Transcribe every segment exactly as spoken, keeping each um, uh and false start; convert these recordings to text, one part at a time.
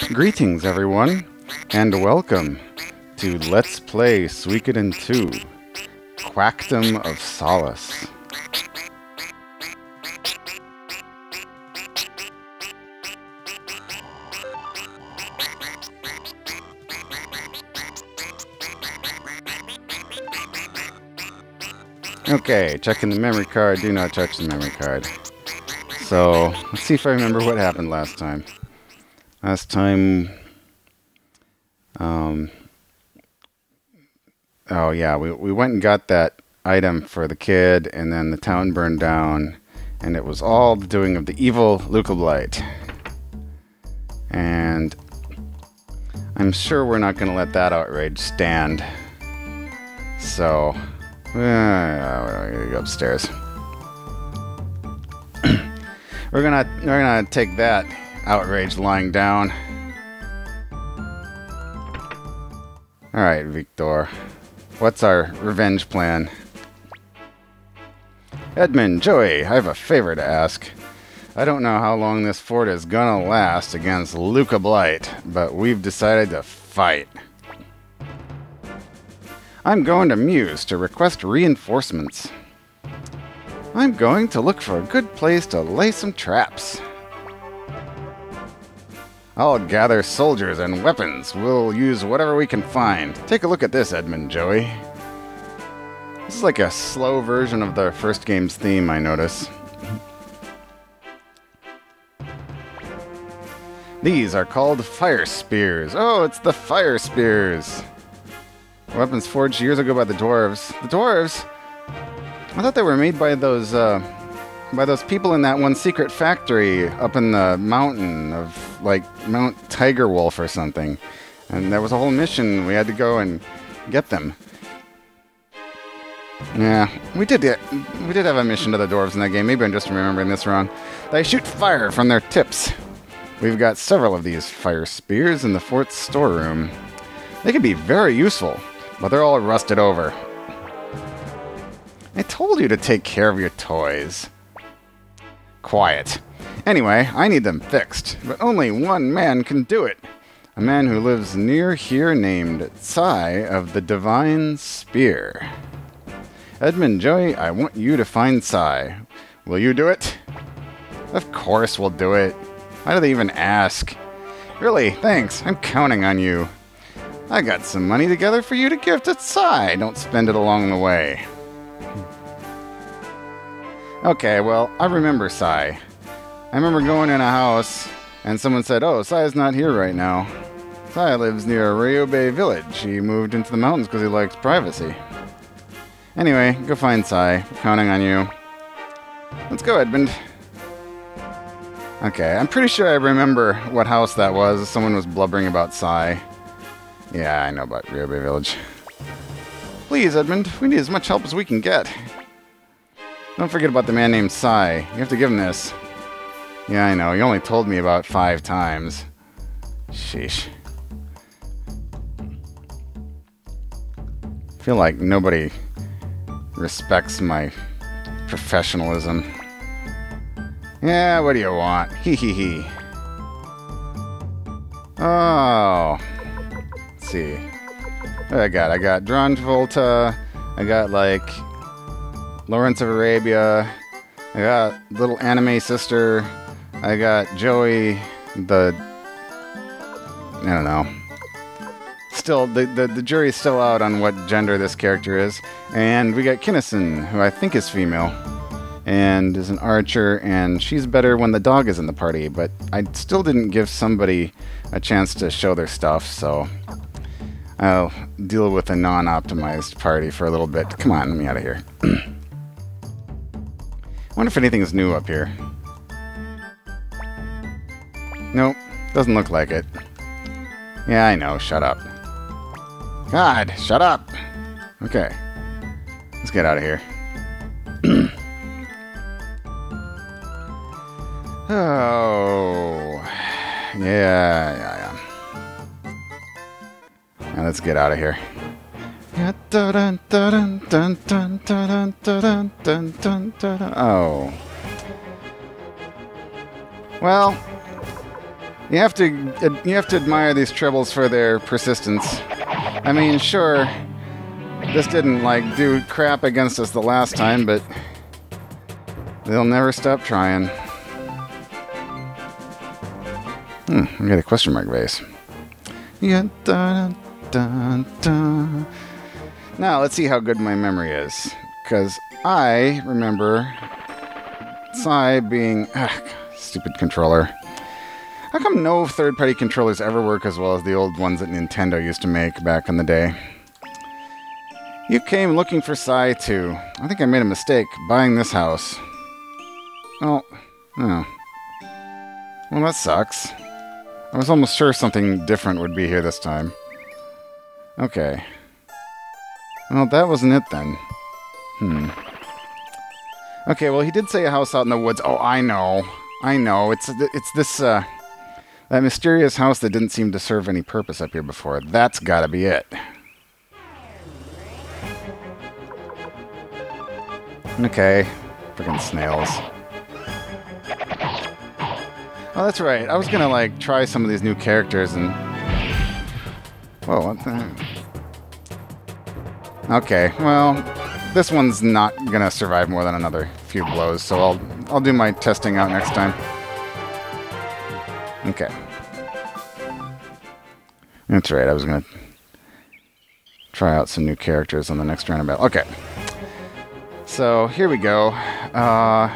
Greetings, everyone, and welcome to Let's Play Suikoden two, Quackdom of Solace. Okay, checking the memory card. Do not touch the memory card. So, let's see if I remember what happened last time. Last time... Um... Oh yeah, we, we went and got that item for the kid, and then the town burned down, and it was all the doing of the evil Luca Blight. And... I'm sure we're not going to let that outrage stand. So... Uh, we're gonna go upstairs. we're gonna we're gonna take that outrage lying down. All right, Victor. What's our revenge plan? Edmund, Joey, I have a favor to ask. I don't know how long this fort is gonna last against Luca Blight, but we've decided to fight. I'm going to Muse to request reinforcements. I'm going to look for a good place to lay some traps. I'll gather soldiers and weapons. We'll use whatever we can find. Take a look at this, Edmund, Joey. This is like a slow version of the first game's theme, I notice. These are called fire spears. Oh, it's the fire spears. Weapons forged years ago by the dwarves. The dwarves? I thought they were made by those, uh, by those people in that one secret factory up in the mountain of, like, Mount Tiger Wolf or something. And there was a whole mission. We had to go and get them. Yeah, we did get, we did have a mission to the dwarves in that game. Maybe I'm just remembering this wrong. They shoot fire from their tips. We've got several of these fire spears in the fort's storeroom. They can be very useful, but they're all rusted over. I told you to take care of your toys. Quiet. Anyway, I need them fixed, but only one man can do it. A man who lives near here named Sai of the Divine Spear. Edmund, Joey, I want you to find Sai. Will you do it? Of course we'll do it. Why do they even ask? Really, thanks. I'm counting on you. I got some money together for you to give to Sai. Don't spend it along the way. Okay, well, I remember Sai. I remember going in a house, and someone said, oh, Sai's not here right now. Sai lives near Ryobe Village. He moved into the mountains because he likes privacy. Anyway, go find Sai. I'm counting on you. Let's go, Edmund. Okay, I'm pretty sure I remember what house that was. Someone was blubbering about Sai. Yeah, I know about Ryobe Village. Please, Edmund, we need as much help as we can get. Don't forget about the man named Sai. You have to give him this. Yeah, I know. You only told me about five times. Sheesh. I feel like nobody respects my professionalism. Yeah, what do you want? Hee hee hee. Oh. Let's see. What do I got? I got Dron Travolta. I got, like, Lawrence of Arabia. I got Little Anime Sister. I got Joey, the... I don't know. Still, the, the, the jury's still out on what gender this character is. And we got Kinnison, who I think is female. And is an archer, and she's better when the dog is in the party, but I still didn't give somebody a chance to show their stuff, so I'll deal with a non-optimized party for a little bit. Come on, let me out of here. I wonder if anything's new up here. Nope, doesn't look like it. Yeah, I know, shut up. God, shut up! Okay, let's get out of here. Oh, yeah, yeah, yeah. Now let's get out of here. Oh. Well, You have to you have to admire these tribbles for their persistence. I mean, sure, this didn't like do crap against us the last time, but they'll never stop trying. Hmm, I got a question mark vase. Yeah, dun, dun, dun. Now let's see how good my memory is, because I remember Psy being ah, stupid controller. How come no third-party controllers ever work as well as the old ones that Nintendo used to make back in the day? You came looking for Psy too. I think I made a mistake buying this house. Oh, oh. Well, that sucks. I was almost sure something different would be here this time. Okay. Well, that wasn't it then. Hmm. Okay, well, he did say a house out in the woods. Oh, I know. I know. It's it's this, uh... that mysterious house that didn't seem to serve any purpose up here before. That's gotta be it. Okay. Freaking snails. Oh, that's right. I was gonna, like, try some of these new characters and... Whoa, what the heck? Okay, well, this one's not gonna survive more than another few blows, so I'll, I'll do my testing out next time. Okay. That's right, I was going to try out some new characters on the next roundabout. Okay. So, here we go. Uh,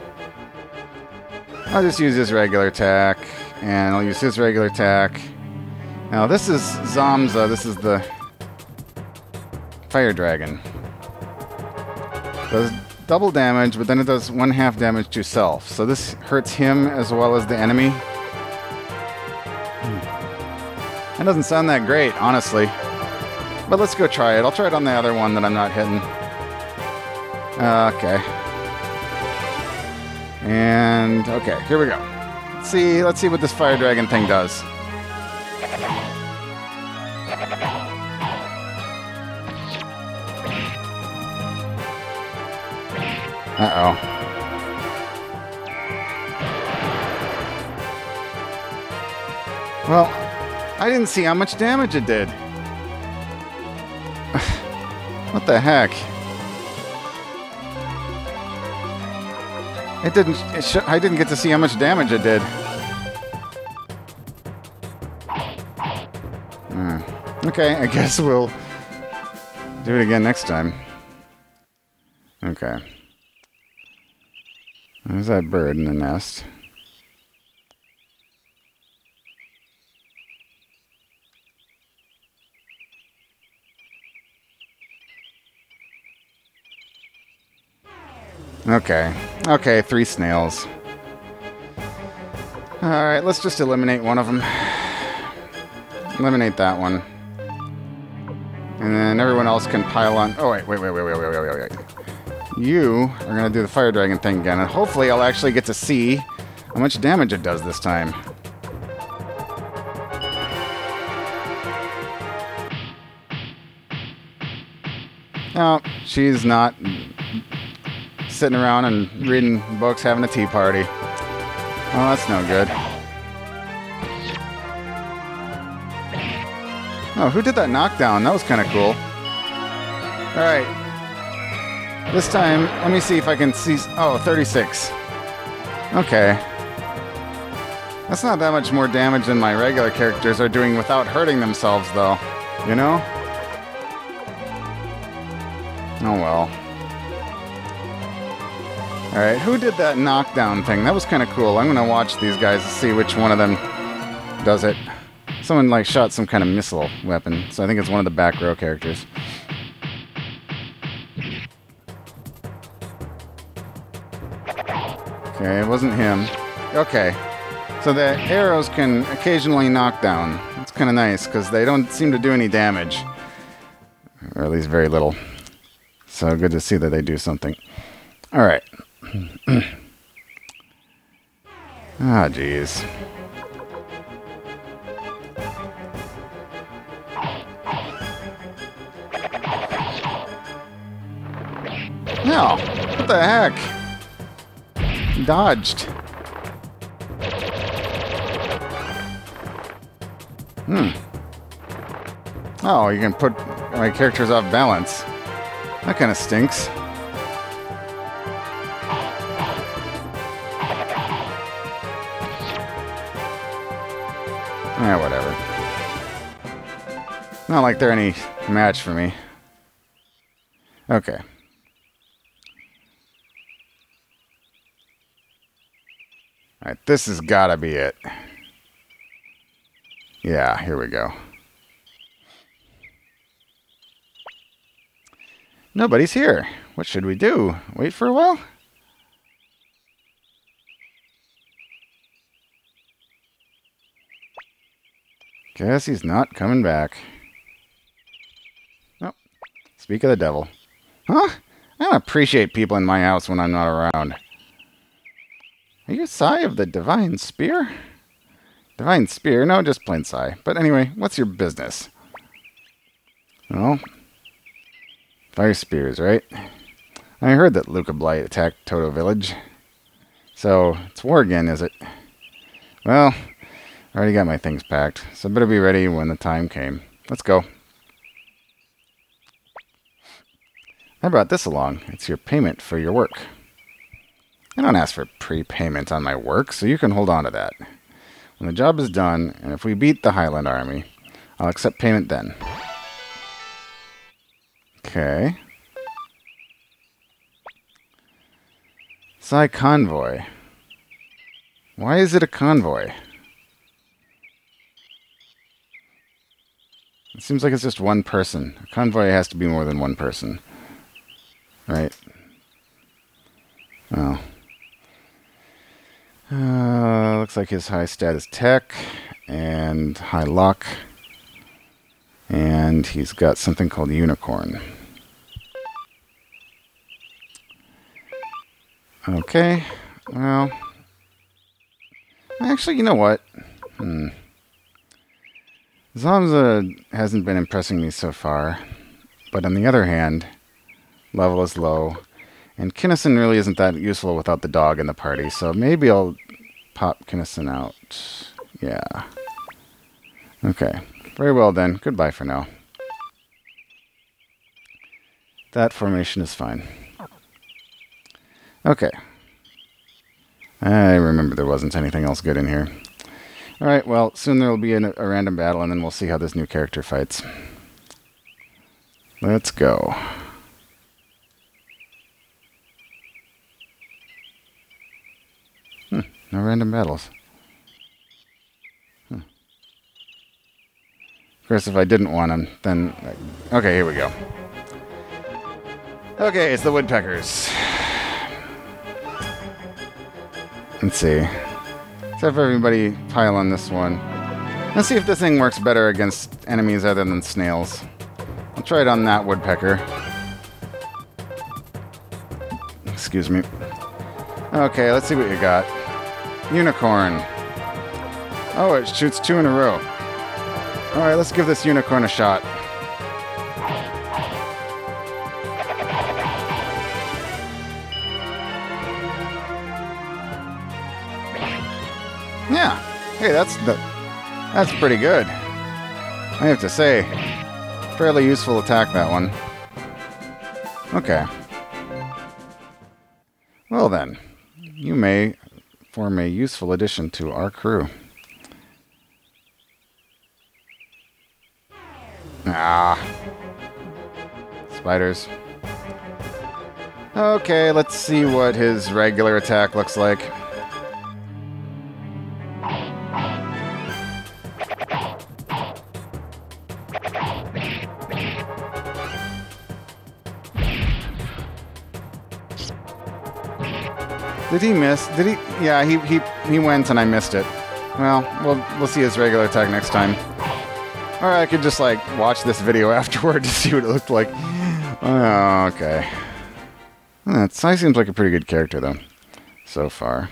I'll just use his regular attack, and I'll use his regular attack. Now, this is Zamza. This is the Fire Dragon. Does double damage, but then it does one half damage to self. So this hurts him as well as the enemy. That doesn't sound that great, honestly. But let's go try it. I'll try it on the other one that I'm not hitting. Uh, okay. And, okay, here we go. Let's see, let's see what this Fire Dragon thing does. Uh-oh. Well, I didn't see how much damage it did. What the heck? It didn't... It sh I didn't get to see how much damage it did. Hmm. Okay, I guess we'll do it again next time. Okay. There's that bird in the nest. Okay. Okay, three snails. Alright, let's just eliminate one of them. Eliminate that one. And then everyone else can pile on... Oh, wait, wait, wait, wait, wait, wait, wait, wait, wait. You are going to do the Fire Dragon thing again, and hopefully I'll actually get to see how much damage it does this time. No, she's not sitting around and reading books, having a tea party. Oh, that's no good. Oh, who did that knockdown? That was kind of cool. Alright. This time, let me see if I can see... Oh, thirty-six. Okay. That's not that much more damage than my regular characters are doing without hurting themselves, though. You know? Oh, well. Alright, who did that knockdown thing? That was kind of cool. I'm going to watch these guys to see which one of them does it. Someone, like, shot some kind of missile weapon, so I think it's one of the back row characters. Okay, it wasn't him. Okay. So the arrows can occasionally knock down. That's kind of nice, because they don't seem to do any damage. Or at least very little. So good to see that they do something. Alright. Ah, jeez. No! What the heck? Hmm. Oh, you can put my characters off balance. That kind of stinks. Eh, whatever. Not like they're any match for me. Okay. Alright, this has gotta be it. Yeah, here we go. Nobody's here. What should we do? Wait for a while? Guess he's not coming back. Oh, speak of the devil. Huh? I don't appreciate people in my house when I'm not around. Are you Sai of the Divine Spear? Divine Spear? No, just plain Sai. But anyway, what's your business? Well, fire spears, right? I heard that Luca Blight attacked Toto Village. So, it's war again, is it? Well, I already got my things packed, so better be ready when the time came. Let's go. I brought this along. It's your payment for your work. I don't ask for prepayment on my work, so you can hold on to that. When the job is done, and if we beat the Highland Army, I'll accept payment then. Okay. Sai Convoy. Why is it a convoy? It seems like it's just one person. A convoy has to be more than one person. Right? Oh. Uh, looks like his high status tech and high luck. And he's got something called Unicorn. Okay. Well. Actually, you know what? Hmm. Zamza hasn't been impressing me so far. But on the other hand, level is low. And Kinnison really isn't that useful without the dog in the party. So maybe I'll pop Kinnison out. Yeah. Okay. Very well then. Goodbye for now. That formation is fine. Okay. I remember there wasn't anything else good in here. Alright, well, soon there will be a, a random battle, and then we'll see how this new character fights. Let's go. Hmm, no random battles. Hmm. Of course, if I didn't want them, then... Okay, here we go. Okay, it's the woodpeckers. Let's see. Let's have everybody pile on this one. Let's see if this thing works better against enemies other than snails. I'll try it on that woodpecker. Excuse me. Okay, let's see what you got. Unicorn. Oh, it shoots two in a row. Alright, let's give this unicorn a shot. Yeah. Hey, that's the, that's pretty good. I have to say, fairly useful attack, that one. Okay. Well then, you may form a useful addition to our crew. Ah. Spiders. Okay, let's see what his regular attack looks like. Did he miss? Did he? Yeah, he he he went and I missed it. Well, we'll we'll see his regular attack next time. Or I could just like watch this video afterward to see what it looked like. Oh, okay. That Sai seems like a pretty good character though, so far.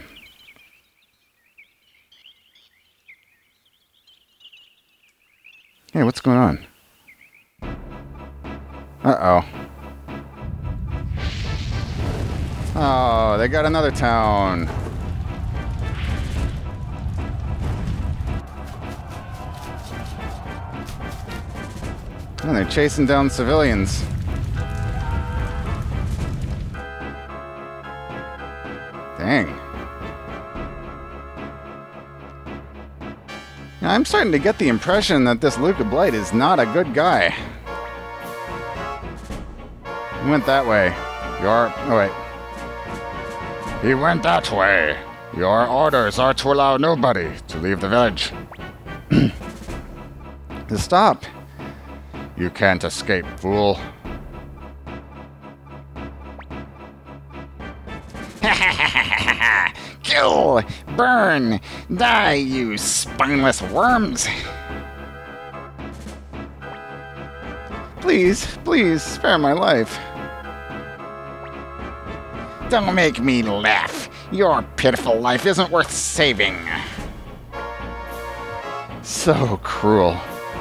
Hey, what's going on? Uh-oh. Oh, they got another town. And they're chasing down civilians. Dang. Now, I'm starting to get the impression that this Luca Blight is not a good guy. He went that way. Your... Oh, wait. He went that way. Your orders are to allow nobody to leave the village. Stop. You can't escape, fool. Kill! Burn! Die, you spineless worms! Please, please, spare my life. Don't make me laugh. Your pitiful life isn't worth saving. So cruel.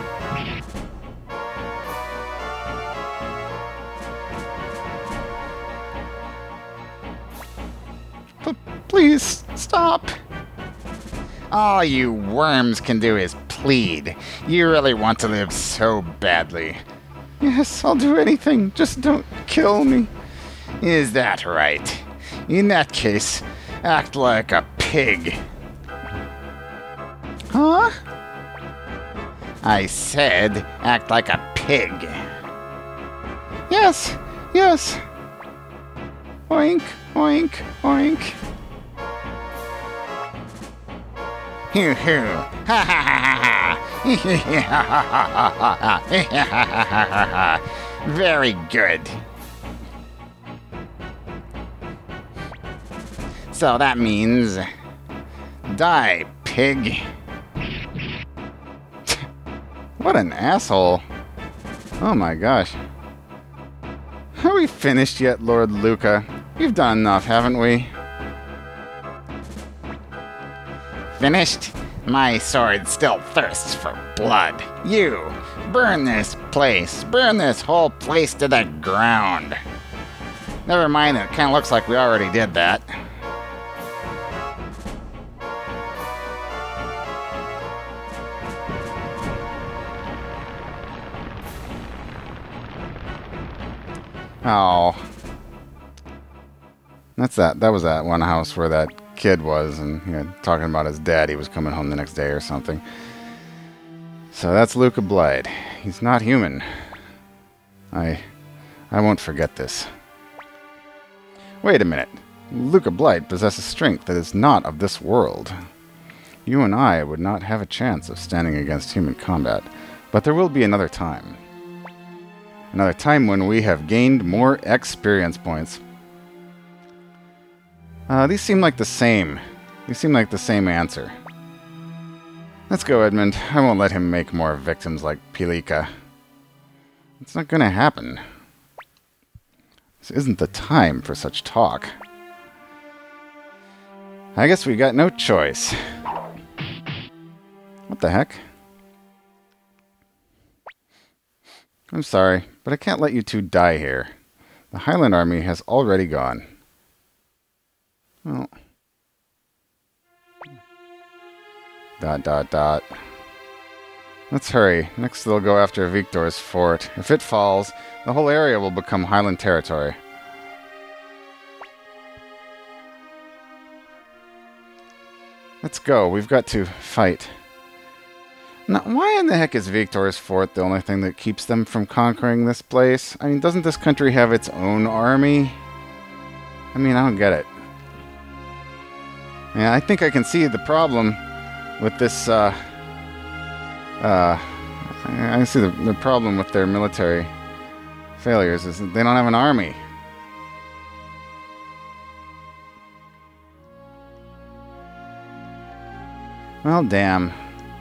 P- please, stop. All you worms can do is plead. You really want to live so badly. Yes, I'll do anything. Just don't kill me. Is that right? In that case, act like a pig. Huh? I said, act like a pig. Yes, yes. Oink, oink, oink. Hoo hoo. Ha ha ha ha. Very good. So that means, die, pig. What an asshole. Oh my gosh. Are we finished yet, Lord Luca? We've done enough, haven't we? Finished? My sword still thirsts for blood. You, burn this place. Burn this whole place to the ground. Never mind, it kind of looks like we already did that. Oh. That's that. That was that one house where that kid was, and you know, talking about his dad. He was coming home the next day or something. So that's Luca Blight. He's not human. I... I won't forget this. Wait a minute. Luca Blight possesses strength that is not of this world. You and I would not have a chance of standing against human combat, but there will be another time. Another time when we have gained more experience points. Uh, these seem like the same. These seem like the same answer. Let's go, Edmund. I won't let him make more victims like Pilika. It's not gonna happen. This isn't the time for such talk. I guess we got no choice. What the heck? I'm sorry, but I can't let you two die here. The Highland Army has already gone. Well... Dot, dot, dot. Let's hurry. Next they'll go after Victor's fort. If it falls, the whole area will become Highland territory. Let's go. We've got to fight. Now, why in the heck is Victor's fort the only thing that keeps them from conquering this place? I mean, doesn't this country have its own army? I mean, I don't get it. Yeah, I think I can see the problem with this, uh... Uh... I see the, the problem with their military failures is that they don't have an army. Well, damn.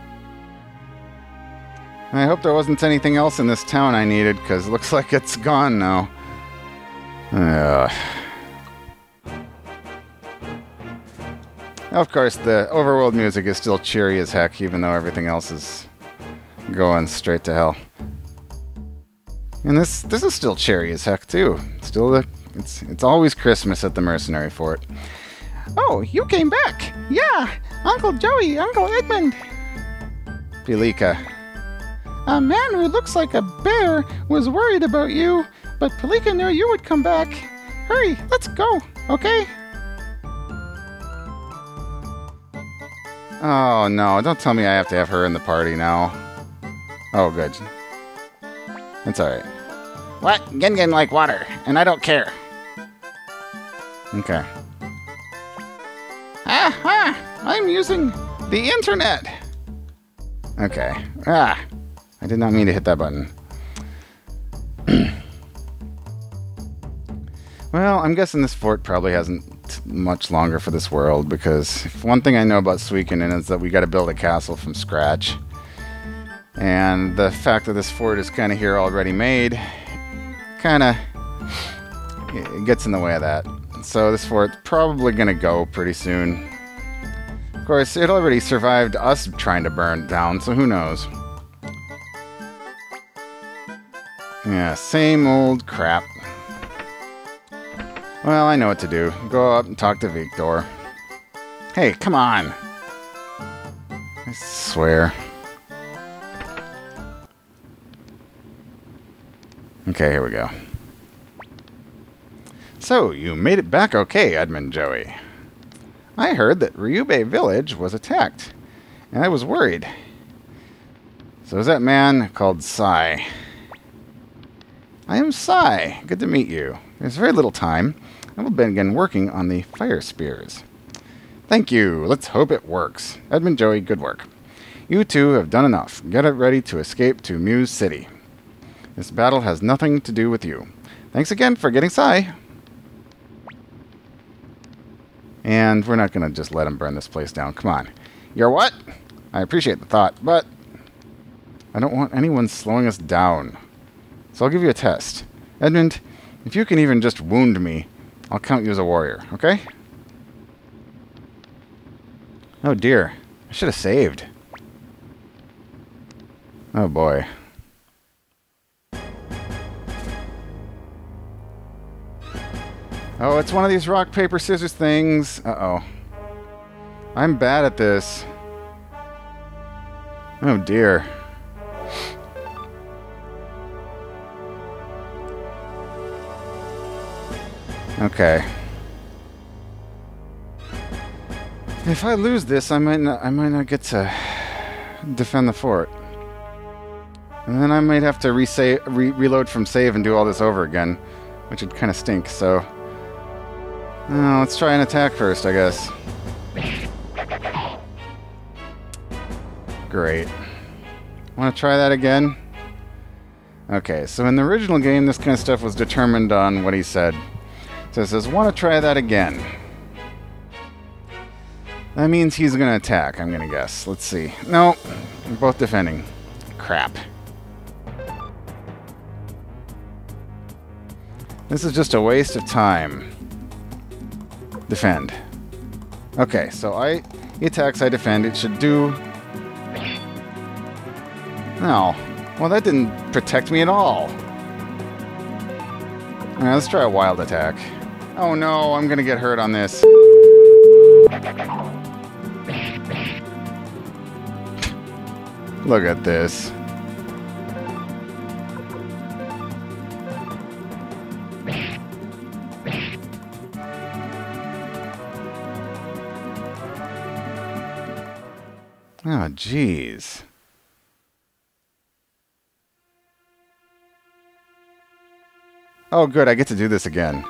I hope there wasn't anything else in this town I needed, because it looks like it's gone now. Ugh. Of course, the overworld music is still cheery as heck, even though everything else is going straight to hell. And this this is still cheery as heck too. Still, the, it's it's always Christmas at the Mercenary Fort. Oh, you came back! Yeah, Uncle Joey, Uncle Edmund. Pilika. A man who looks like a bear was worried about you, but Palika knew you would come back. Hurry, let's go, okay? Oh no, don't tell me I have to have her in the party now. Oh good. It's alright. What? Gengen like water, and I don't care. Okay. Aha! I'm using the internet! Okay. Ah! I did not mean to hit that button. Well, I'm guessing this fort probably hasn't much longer for this world, because one thing I know about Suikoden is that we gotta build a castle from scratch. And the fact that this fort is kind of here already made, kind of it gets in the way of that. So this fort's probably gonna go pretty soon. Of course, it already survived us trying to burn it down, so who knows? Yeah, same old crap. Well, I know what to do. Go up and talk to Victor. Hey, come on! I swear. Okay, here we go. So, you made it back okay, Edmund Joey. I heard that Ryubei village was attacked, and I was worried. So is that man called Sai. I am Sai. Good to meet you. There's very little time. I will begin working on the fire spears. Thank you. Let's hope it works. Edmund Joey, good work. You two have done enough. Get it ready to escape to Muse City. This battle has nothing to do with you. Thanks again for getting Sai. And we're not going to just let him burn this place down. Come on. You're what? I appreciate the thought, but I don't want anyone slowing us down. So I'll give you a test. Edmund, if you can even just wound me, I'll count you as a warrior, okay? Oh dear. I should have saved. Oh boy. Oh, it's one of these rock, paper, scissors things. Uh-oh. I'm bad at this. Oh dear. Okay. If I lose this, I might not I might not get to defend the fort. And then I might have to re-save, re reload from save and do all this over again, which would kind of stink, so oh, let's try an attack first, I guess. Great. Want to try that again? Okay, so in the original game, this kind of stuff was determined on what he said. So it says, want to try that again. That means he's going to attack, I'm going to guess. Let's see. No, we're both defending. Crap. This is just a waste of time. Defend. Okay, so I... He attacks, I defend. It should do... No. Well, that didn't protect me at all. Alright, let's try a wild attack. Oh no, I'm gonna get hurt on this. Look at this. Oh, jeez. Oh, good, I get to do this again.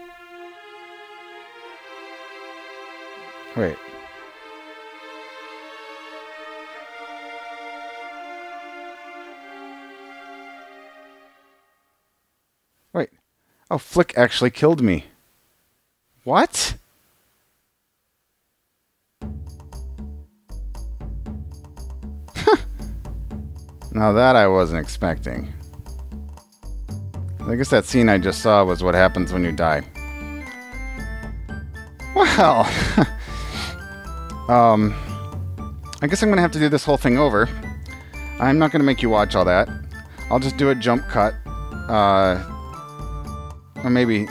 Wait. Wait. Oh, Flick actually killed me. What? Now that I wasn't expecting. I guess that scene I just saw was what happens when you die. Well, um, I guess I'm gonna have to do this whole thing over. I'm not gonna make you watch all that. I'll just do a jump cut, uh, or maybe.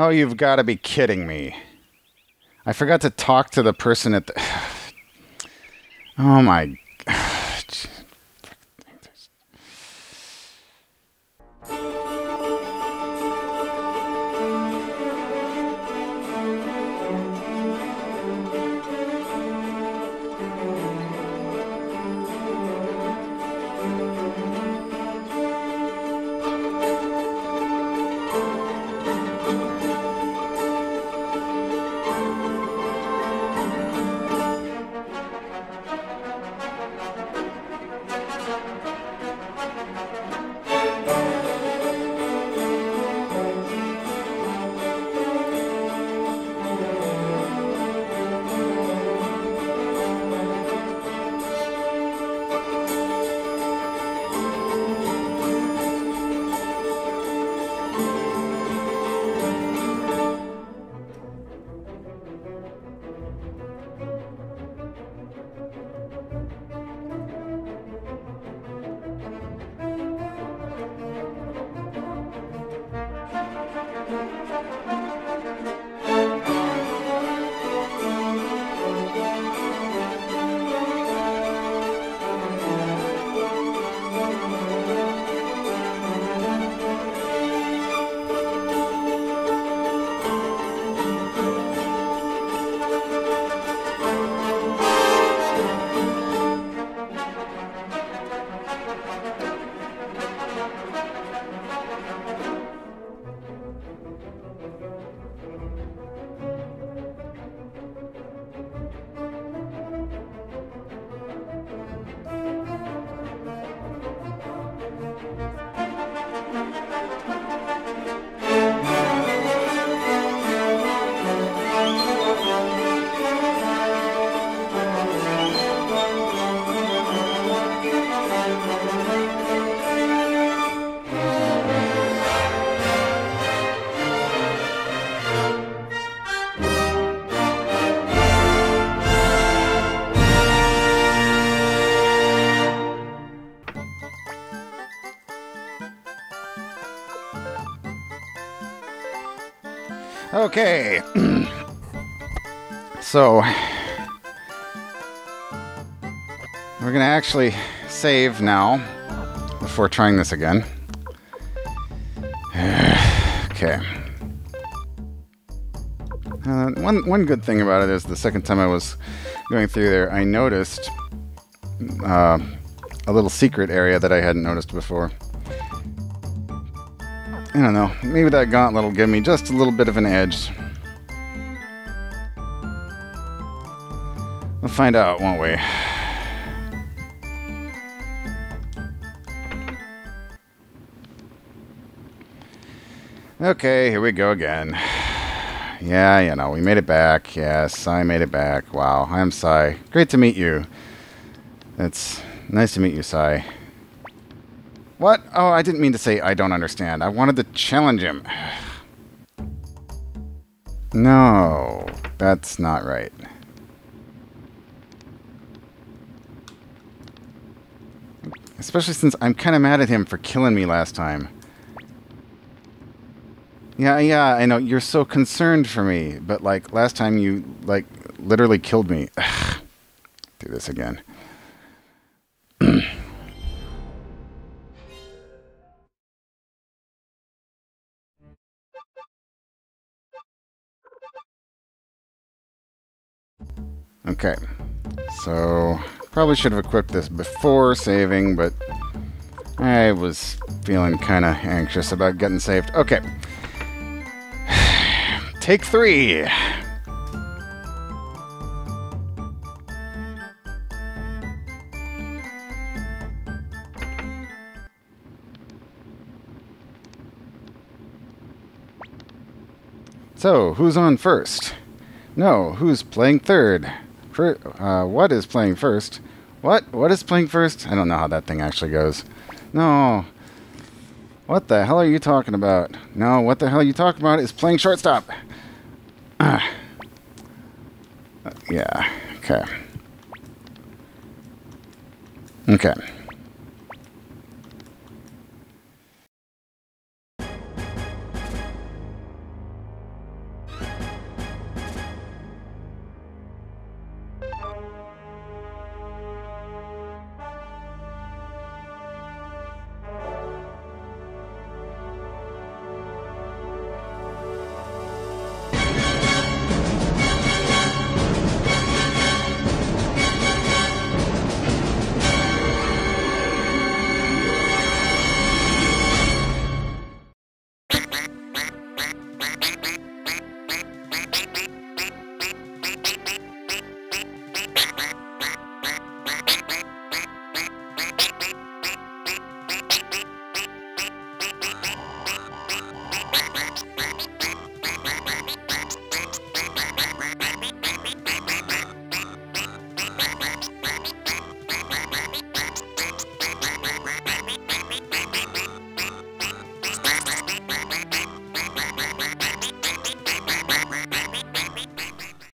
Oh, you've got to be kidding me. I forgot to talk to the person at the... Oh my... Okay. So, we're gonna actually save now before trying this again. Okay. Uh, one one good thing about it is the second time I was going through there, I noticed uh, a little secret area that I hadn't noticed before. I don't know. Maybe that gauntlet will give me just a little bit of an edge. We'll find out, won't we? Okay, here we go again. Yeah, you know, we made it back. Yes, I made it back. Wow, I'm Sai. Great to meet you. It's nice to meet you, Sai. What? Oh, I didn't mean to say I don't understand. I wanted to challenge him. No, that's not right. Especially since I'm kind of mad at him for killing me last time. Yeah, yeah, I know. You're so concerned for me. But, like, last time you, like, literally killed me. Ugh. Do this again. Okay. So, probably should have equipped this before saving, but I was feeling kind of anxious about getting saved. Okay. Take three. So, who's on first? No, who's playing third? For, uh, what is playing first? What? What is playing first? I don't know how that thing actually goes. No. What the hell are you talking about? No, what the hell are you talking about is playing shortstop. Uh, yeah, okay. Okay.